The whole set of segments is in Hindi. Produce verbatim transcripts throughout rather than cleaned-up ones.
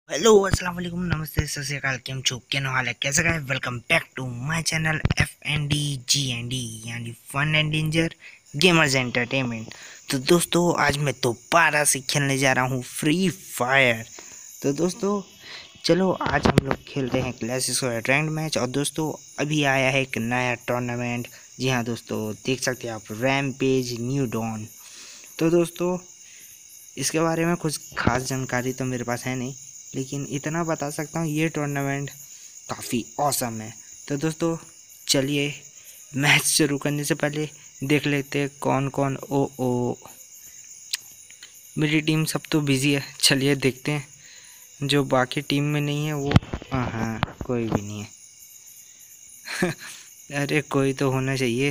हेलो अस्सलाम वालेकुम नमस्ते सत श्री अकाल केम छो क्या हाल है कैसा है। Welcome back to my channel F N D G N D यानी fun and danger gamers entertainment. तो दोस्तों आज मैं दोबारा से खेलने जा रहा हूँ फ्री फायर। तो दोस्तों चलो आज हम लोग खेलते हैं क्लैश स्क्वाड रैंक मैच। और दोस्तों अभी आया है एक नया टूर्नामेंट। जी हाँ दोस्तों देख सकते हैं आप, रैमपेज न्यू डॉन। तो दोस्तों इसके बारे में कुछ खास जानकारी तो मेरे पास है नहीं, लेकिन इतना बता सकता हूँ ये टूर्नामेंट काफ़ी औसम है। तो दोस्तों चलिए मैच शुरू करने से पहले देख लेते हैं कौन कौन। ओ ओ मेरी टीम सब तो बिज़ी है, चलिए देखते हैं जो बाकी टीम में नहीं है वो। हाँ हाँ कोई भी नहीं है अरे कोई तो होना चाहिए।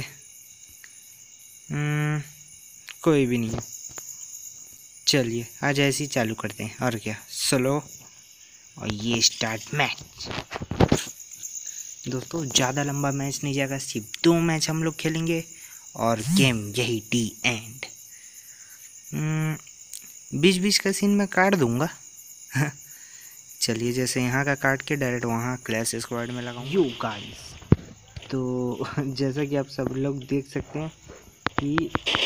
हम्म, कोई भी नहीं है। चलिए आज ऐसे ही चालू करते हैं और क्या, स्लो और ये स्टार्ट मैच। दोस्तों ज़्यादा लंबा मैच नहीं जाएगा, सिर्फ दो मैच हम लोग खेलेंगे और गेम यही टी एंड। बीच बीच का सीन मैं काट दूंगा चलिए जैसे यहाँ का काट के डायरेक्ट वहाँ क्लैश स्क्वाड में लगाऊँ यू गाइस। तो जैसा कि आप सब लोग देख सकते हैं कि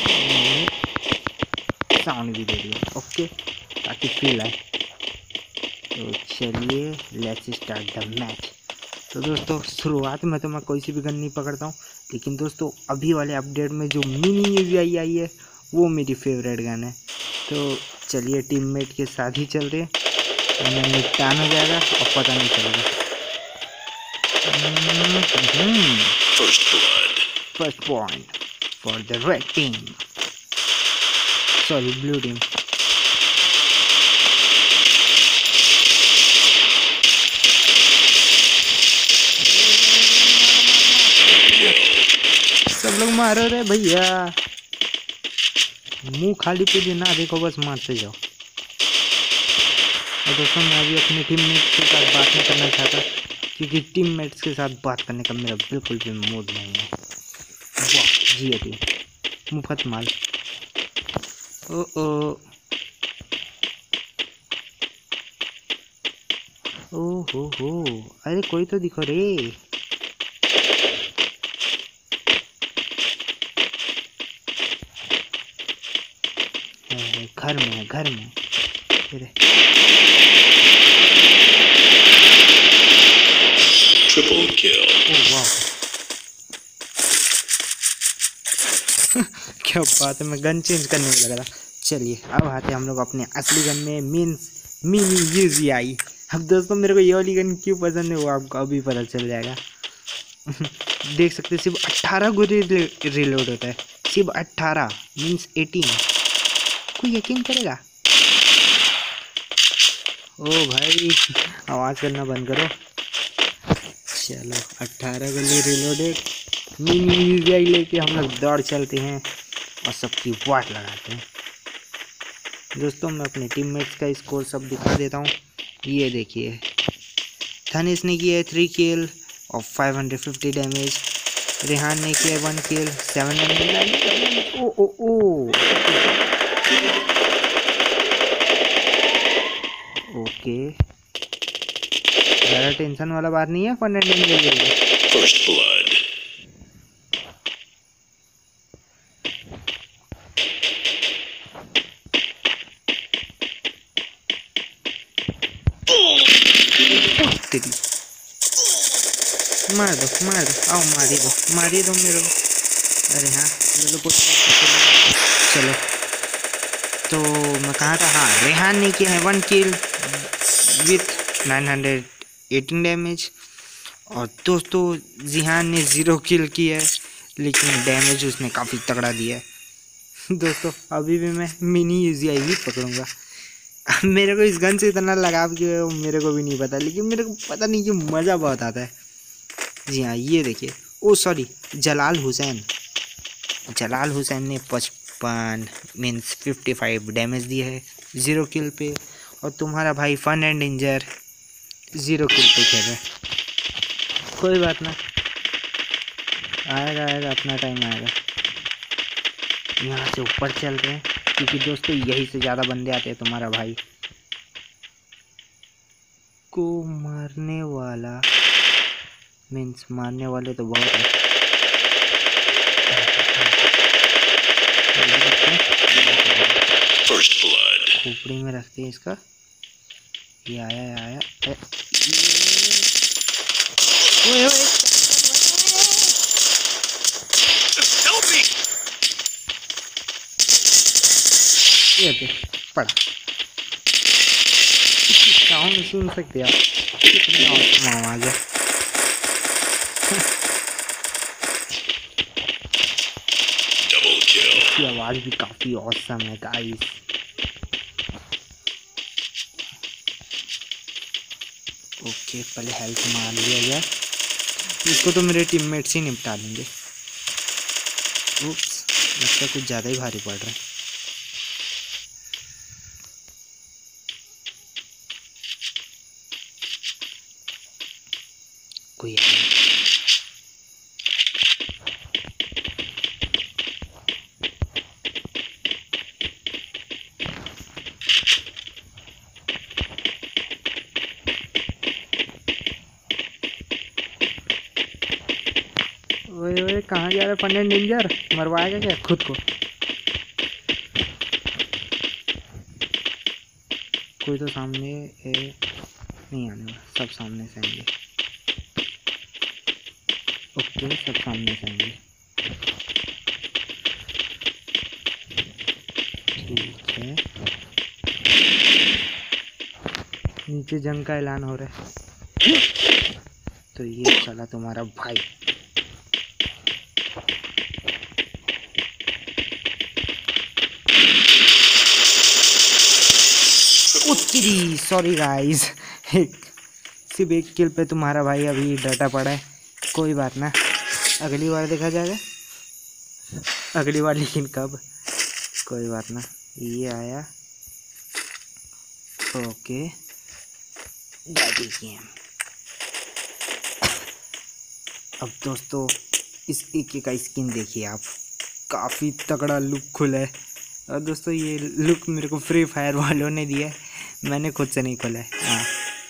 साउंड भी दे दिया ओके ताकि फील आए। तो चलिए लेट्स स्टार्ट द मैच। तो दोस्तों शुरुआत में तो मैं कोई सी भी गन नहीं पकड़ता हूँ, लेकिन दोस्तों अभी वाले अपडेट में जो मिनी यूज़ी आई है वो मेरी फेवरेट गन है। तो चलिए टीममेट के साथ ही चलते हैं, हमें निपटान हो जाएगा और पता नहीं चलेगा। First point for the red team, sorry blue team. सब लोग मारो रे भैया, मुंह खाली पे ना देखो, बस मारते जाओ। और दोस्तों मैं अभी अपने टीममेट्स के साथ बात नहीं करना चाहता, क्योंकि टीममेट्स के साथ बात करने का मेरा बिल्कुल भी मूड नहीं है। वाह जी टीम मुफ्त माल। ओ ओ ओ हो हो, अरे कोई तो दिखो रे। घर में है, घर में ट्रिपल किल। ओह वाह क्या बात है, मैं गन चेंज करने में लगा था। चलिए अब आते हम लोग अपने असली गन में, मीन्स मिनी यूज़ी आई। अब दोस्तों मेरे को ये वाली गन क्यों पसंद है वो आपको अभी पता चल जाएगा देख सकते हैं सिर्फ अट्ठारह गोली रिलोड होता है, सिर्फ अट्ठारह मीन्स एटीन। कोई यकीन करेगा? ओ भाई आवाज़ करना बंद करो। चलो अट्ठारह गोली रिलोडेड मिनी यूज़ी लेके हम लोग दौड़ चलते हैं और सबकी वाट लगाते हैं। दोस्तों मैं अपने टीममेट्स का स्कोर सब दिखा देता हूँ। ये देखिए धनेश ने किया है थ्री किल और five hundred fifty damage. Rehan ने किया one kill seven hundred. Oh oh oh okay, ज़्यादा टेंशन वाला बात नहीं है, fun and danger. First blood. मार दो मार दो, आओ मारी दो मारी दो मेरे को। अरे हाँ चलो कुछ चलो। तो मैं कहाँ था, हाँ रेहान ने किया है one kill with nine hundred eighteen damage. और दोस्तों जिहान ने ज़ीरो किल किया है, लेकिन डैमेज उसने काफ़ी तगड़ा दिया है दोस्तों अभी भी मैं मिनी यूज़ी ही पकड़ूंगा मेरे को इस गन से इतना लगाव क्यों है वो मेरे को भी नहीं पता, लेकिन मेरे को पता नहीं क्यों मज़ा बहुत आता है। जी हाँ ये देखिए, ओ सॉरी जलाल हुसैन जलाल हुसैन ने पचपन मीन्स फिफ्टी फाइव डैमेज दिया है ज़ीरो किल पे। और तुम्हारा भाई fun and danger zero kill पे खेल रहा है। कोई बात ना, आएगा आएगा अपना टाइम आएगा। यहाँ से ऊपर चलते हैं, क्योंकि दोस्तों यही से ज़्यादा बंदे आते हैं तुम्हारा भाई। इसको मारने वाला मीन्स मारने वाले तो बहुत है। First blood. खोपड़ी में रखते हैं इसका। ये आया ये आया ए, ओए ओए Help me! ये देख पड़ा। साउंड सुन सकते आप, कितनी औसम आवाज है। Double kill. इसकी आवाज भी काफी औसम है गाइस। ओके पहले हेल्थ मार लिया जाए, इसको तो मेरे टीममेट्स ही निपटा लेंगे। उप्स, लगता कुछ ज़्यादा ही भारी पड़ रहा है। कोई आ गया। ओए ओए कहाँ जा रहा है फंडेड डेंजर, मरवाएगा क्या खुद को? कोई तो सामने ए, नहीं आने वाला, सब सामने से आएंगे। ओके सब सामने से आएंगे, ठीक है। नीचे जंग का ऐलान हो रहा है, तो ये चला तुम्हारा भाई। उत्तरी सॉरी गाइस, सिर्फ एक किल पे तुम्हारा भाई अभी डटा पड़ा है। कोई बात ना, अगली बार देखा जाएगा, अगली बार, लेकिन कब, कोई बात ना। ये आया ओके गेम। अब दोस्तों इस एक का स्किन देखिए आप, काफ़ी तगड़ा लुक खुला है। और दोस्तों ये लुक मेरे को फ्री फायर वालों ने दिया है, मैंने खुद से नहीं खोला है। हाँ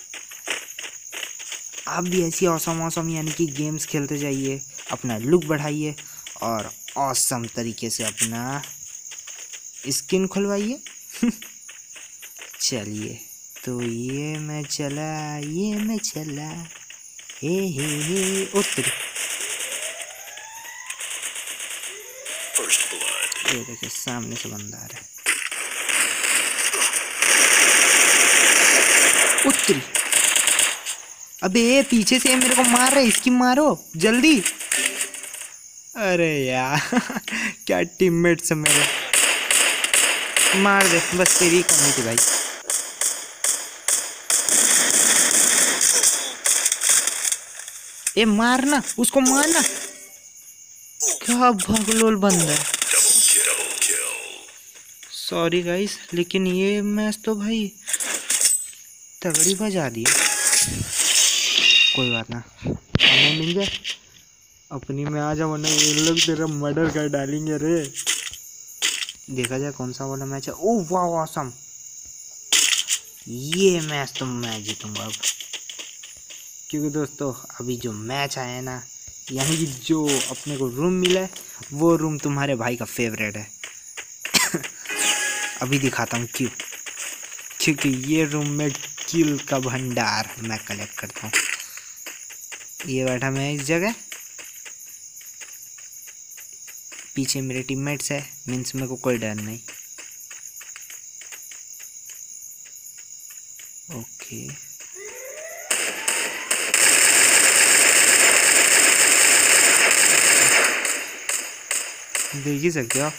आप भी ऐसी औसम औसम यानी कि गेम्स खेलते जाइए, अपना लुक बढ़ाइए और औसम तरीके से अपना स्किन खुलवाइए। चलिए तो ये मैं चला, ये मैं चला, हे हे हे उत्तरी। First blood. ये देखिए सामने से बंदा आ रहा है, उत्तरी। अबे ये पीछे से मेरे को मार रहा है, इसकी मारो जल्दी। अरे यार क्या टीममेट्स है मेरे, मार दे बस, तेरी कमी थी भाई। ए मारना उसको, मारना। क्या भगलोल बंदा है। सॉरी गाइस, लेकिन ये मैच तो भाई तगड़ी बजा दी। कोई बात ना, हमें मिल जाए अपनी में आ जा, वरना ये लोग तेरा मर्डर कर डालेंगे रे। देखा जाए कौन सा वाला मैच है। ओह वाह ऑसम, ये मैच तो मैं जीतूंगा अब, क्योंकि दोस्तों अभी जो मैच आया है ना, यानी कि जो अपने को रूम मिला है, वो रूम तुम्हारे भाई का फेवरेट है। अभी दिखाता हूँ क्यों, क्योंकि ये रूम में किल का भंडार मैं कलेक्ट करता हूँ। ये बैठा मैं इस जगह, पीछे मेरे टीममेट्स है, मीन्स मेरे को कोई डर नहीं। ओके देख ही सकते हो आप।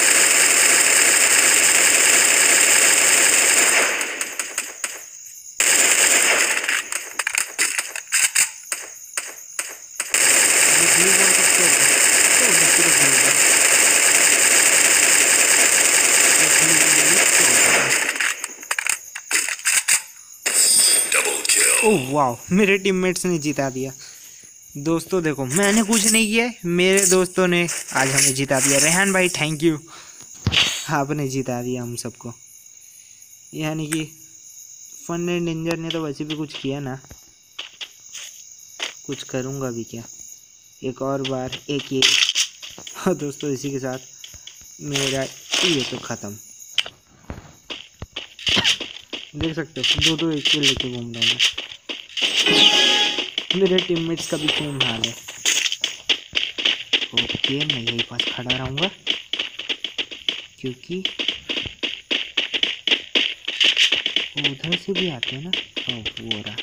ओह वाह, मेरे टीममेट्स ने जिता दिया। दोस्तों देखो मैंने कुछ नहीं किया, मेरे दोस्तों ने आज हमें जिता दिया। रेहान भाई थैंक यू, आपने जिता दिया हम सबको। यानी कि फन एंड डेंजर ने तो वैसे भी कुछ किया ना, कुछ करूँगा भी क्या, एक और बार एक ये। और दोस्तों इसी के साथ मेरा ये तो ख़त्म। देख सकते हो दो दो एक लेके घूम रहे हैं। मेरे टीममेट्स का भी सेम हाल है। ओके मैं यही पास खड़ा रहूँगा क्योंकि उधर से भी आते हैं ना। ओ वो रहा।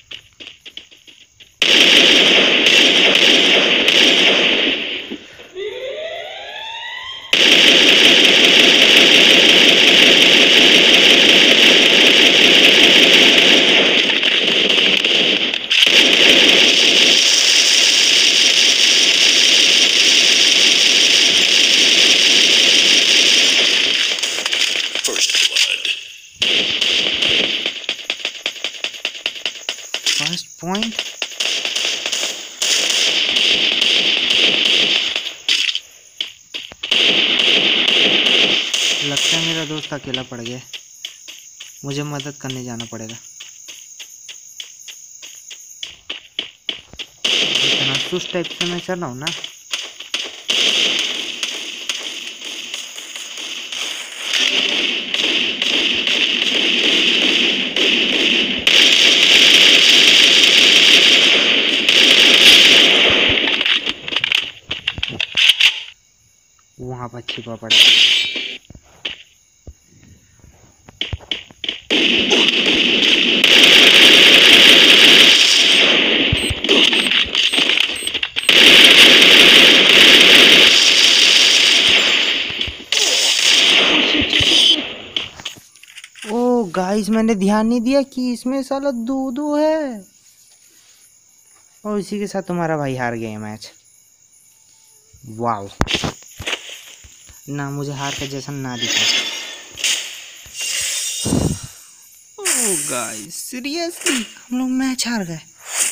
फर्स्ट पॉइंट लगता है मेरा दोस्त अकेला पड़ गया, मुझे मदद करने जाना पड़ेगा। इतना सुस्त टाइप से मैं चल रहा हूँ ना। वहाँ पर छिपा पड़ा। ओ गाइस मैंने ध्यान नहीं दिया कि इसमें साला दो दो है, और इसी के साथ तुम्हारा भाई हार गया मैच। वाओ ना, मुझे हार का जैसा ना दिखा। ओह गाइस सीरियसली हम लोग मैच हार गए।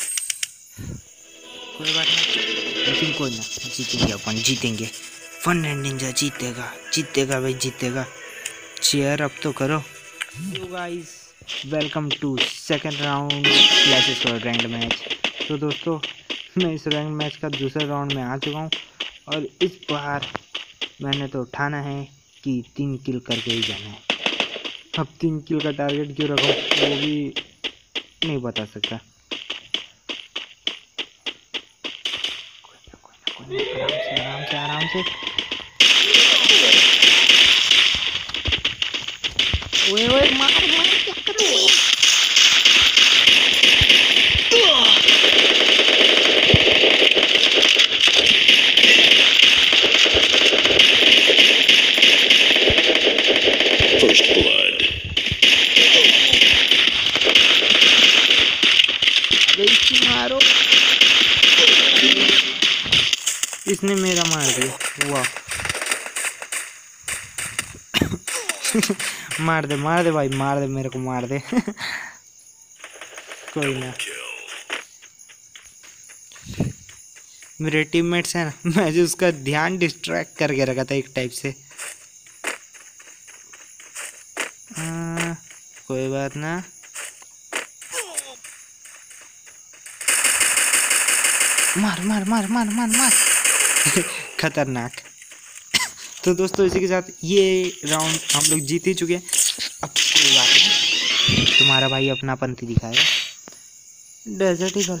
कोई बात नहीं, लेकिन कोई ना, जीतेंगे अपन, जीतेंगे। फन एंड डेंजर जीतेगा, जीतेगा भाई जीतेगा। चीयर अप तो करो। Yo guys welcome to second round clash squad ranked match. तो दोस्तों मैं इस रैंक मैच का दूसरे राउंड में आ चुका हूँ, और इस बार मैंने तो उठाना है कि तीन किल करके ही जाना है। अब तीन किल का टारगेट क्यों रखूं वो भी नहीं बता सकता। कोई ना, कोई ना, कोई ना, आराम से आराम से आराम से। ओए ओए मार मार क्या कर रहे हो? First blood. अबे इसकी मारो। इसने मेरा मार दिया। वाह मार दे मार दे भाई, मार दे मेरे को, मार दे। कोई ना, मेरे टीममेट्स हैं ना, मैं जो उसका ध्यान डिस्ट्रैक्ट करके रखा था एक टाइप से। आ, कोई बात ना। मार मार मार मार मार मार। खतरनाक। तो दोस्तों इसी के साथ ये राउंड हम लोग जीत ही चुके हैं। अब कोई बात नहीं, तुम्हारा भाई अपना पंथी दिखाएगा। Desert Eagle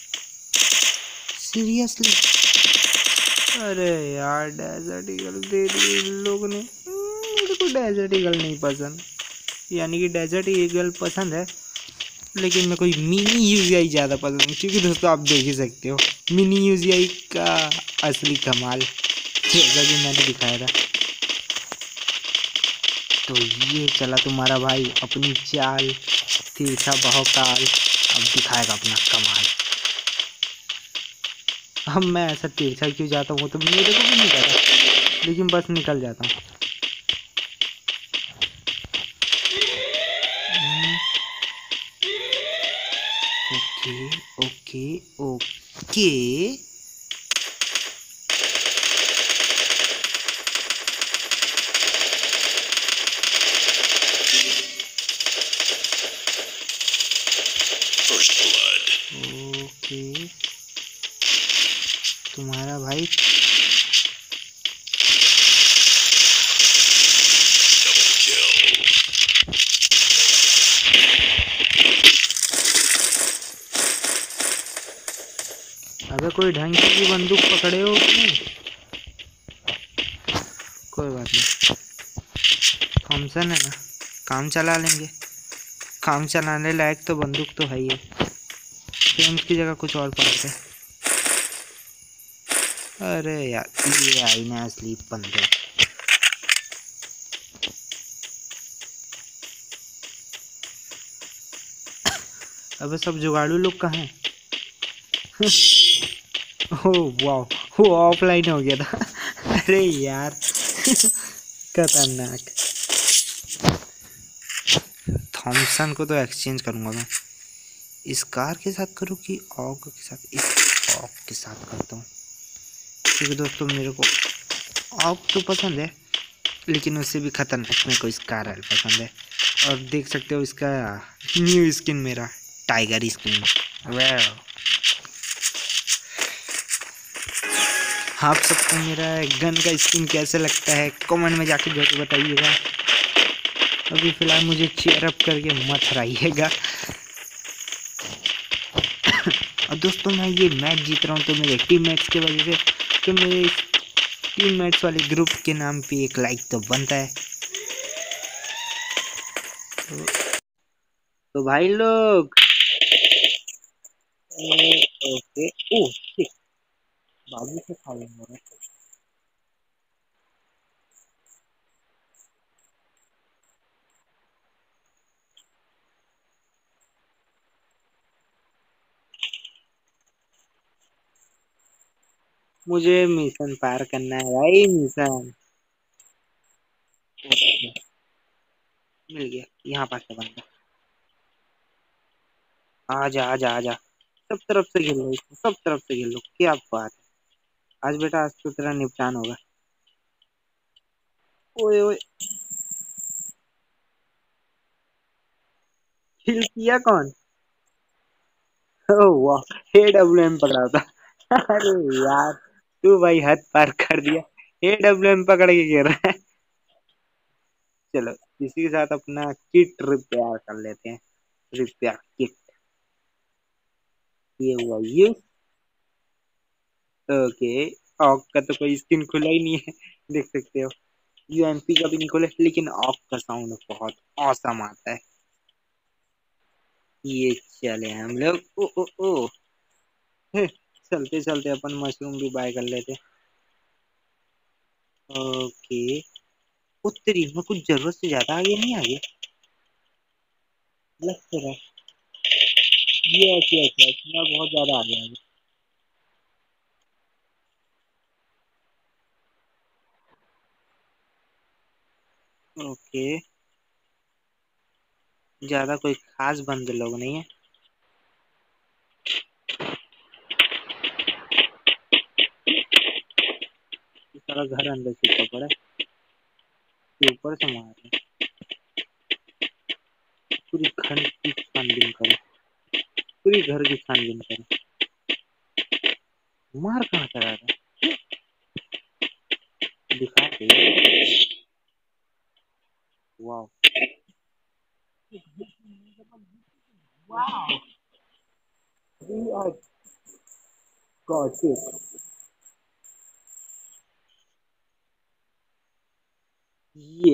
seriously? अरे यार डेजर्ट ईगल दे दिए इन लोगों ने। मेरे को डेजर्ट ईगल नहीं पसंद, यानी कि डेजर्ट ईगल पसंद है लेकिन मैं कोई मिनी यूजीआई ज़्यादा पसंद है, क्योंकि दोस्तों आप देख ही सकते हो मिनी यूजीआई का असली कमाल जैसा कि मैंने दिखाया था। तो ये चला तुम्हारा भाई अपनी चाल, तिरछा बहुकाल, अब दिखाएगा अपना कमाल। अब मैं ऐसा तिरछा क्यों जाता हूँ तो मेरे को भी नहीं पता, लेकिन बस निकल जाता हूँ। ओके ओके ओके ओके तुम्हारा भाई अबे कोई ढंग की बंदूक पकड़े हो कि नहीं? कोई बात नहीं, थॉमसन है ना, काम चला लेंगे। काम चलाने लायक तो बंदूक तो है ही है। फ्रेम्स की जगह कुछ और पकड़ते हैं। अरे यार ये आई ना स्लीप बंदे। अबे सब जुगाड़ू लोग कहाँ हैं? ओह वाह, वो ऑफलाइन हो गया था। अरे यार खतरनाक। थॉमसन को तो एक्सचेंज करूंगा मैं। इस कार के साथ करूँ कि ऑग के साथ? इस ऑग के साथ करता हूँ क्योंकि दोस्तों मेरे को ऑग तो पसंद है, लेकिन उससे भी खतरनाक मेरे को इस कार पसंद है। और देख सकते हो इसका न्यू स्किन मेरा टाइगर स्किन। वाह, आप सबको मेरा गन का स्किन कैसे लगता है कमेंट में जाके जरूर बताइएगा। अभी फिलहाल मुझे चेयर अप करके मत हराइएगा। और दोस्तों मैं ये मैच जीत रहा हूँ तो मेरे टीममेट्स की वजह से, तो मेरे टीममेट्स वाले ग्रुप के नाम पे एक लाइक तो बनता है। तो, तो भाई लोग ओके, ओह बाबू से खा लेंगे। मुझे मिशन पार करना है भाई, मिशन। मिल गया, यहाँ पास से बंदा। आजा आजा आजा, सब तरफ से खेल लो इसको, सब तरफ से खेल लो। क्या बात है, आज बेटा आज तो तेरा निपटान होगा। ओए ओए, किल किया कौन? ओह वाह, ए डब्ल्यू एम पकड़ा था। अरे यार तू भाई हद पार कर दिया, ए डब्ल्यू एम पकड़ के गिर रहा है। चलो इसी के साथ अपना किट रिपेयर कर लेते हैं। रिपेयर किट, ये हुआ ये। ओके, ऑक का तो कोई स्किन खुला ही नहीं है, देख सकते हो। यूएमपी का भी नहीं खोले, लेकिन ऑक का साउंड बहुत औसम आता है। ये चले हम लोग, ओ ओ ओ हे, चलते चलते अपन मशरूम भी बाय कर लेते। ओके, उत्तरी में कुछ जरूरत से ज्यादा आगे नहीं आगे लग तो रहा। ये ऐसे ऐसे मैं बहुत ज्यादा आगे आगे। ओके, ज्यादा कोई खास बंदे लोग नहीं है। सारा घर अंदर से ऊपर पड़ा है, ऊपर से मार रहे हैं। पूरी घर की छानबीन करो, पूरी घर की छानबीन करो। मार कहाँ से आ रहा है दिखा दे। वाह वाह, we are got it। ये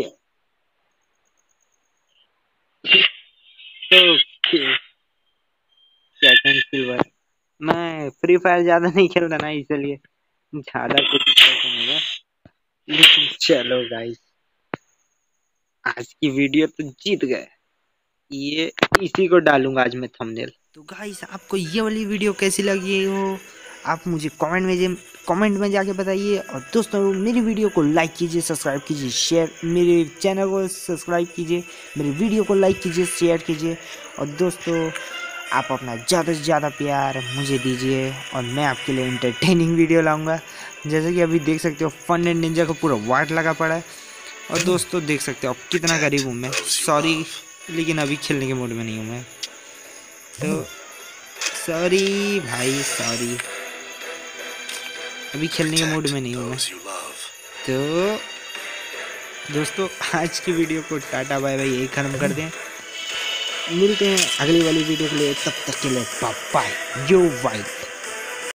ओके, सेकंड सिल्वर। मैं फ्री फायर ज्यादा नहीं खेलता ना, इसलिए ज्यादा कुछ पता नहीं है। लेकिन चलो गाइस, आज की वीडियो तो जीत गए। ये इसी को डालूंगा आज मैं थंबनेल। तो गाइस आपको ये वाली वीडियो कैसी लगी हो आप मुझे कमेंट में कमेंट में जाके बताइए। और दोस्तों मेरी वीडियो को लाइक कीजिए, सब्सक्राइब कीजिए, शेयर, मेरे चैनल को सब्सक्राइब कीजिए, मेरी वीडियो को लाइक कीजिए, शेयर कीजिए। और दोस्तों आप अपना ज़्यादा से ज़्यादा प्यार मुझे दीजिए और मैं आपके लिए इंटरटेनिंग वीडियो लाऊंगा। जैसे कि अभी देख सकते हो फन एंड निंजा को पूरा वाइट लगा पड़ा है। और दोस्तों देख सकते हो आप कितना गरीब हूँ मैं, सॉरी लेकिन अभी खेलने के मूड में नहीं हूँ मैं। तो सॉरी भाई सॉरी, अभी खेलने के मूड में नहीं हूँ मैं। Those you love. तो दोस्तों आज की वीडियो को टाटा बाय बाय यही खत्म कर दें, मिलते हैं अगली वाली वीडियो के लिए, तब तक के लिए बाय बाय, जो वाइट।